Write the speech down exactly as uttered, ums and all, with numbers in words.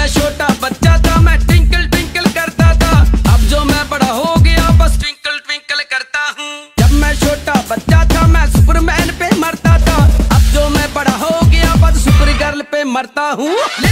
छोटा बच्चा था मैं ट्विंकल ट्विंकल करता था, अब जो मैं बड़ा हो गया बस ट्विंकल ट्विंकल करता हूँ। जब मैं छोटा बच्चा था मैं सुपरमैन पे मरता था, अब जो मैं बड़ा हो गया बस सुपर गर्ल पे मरता हूँ।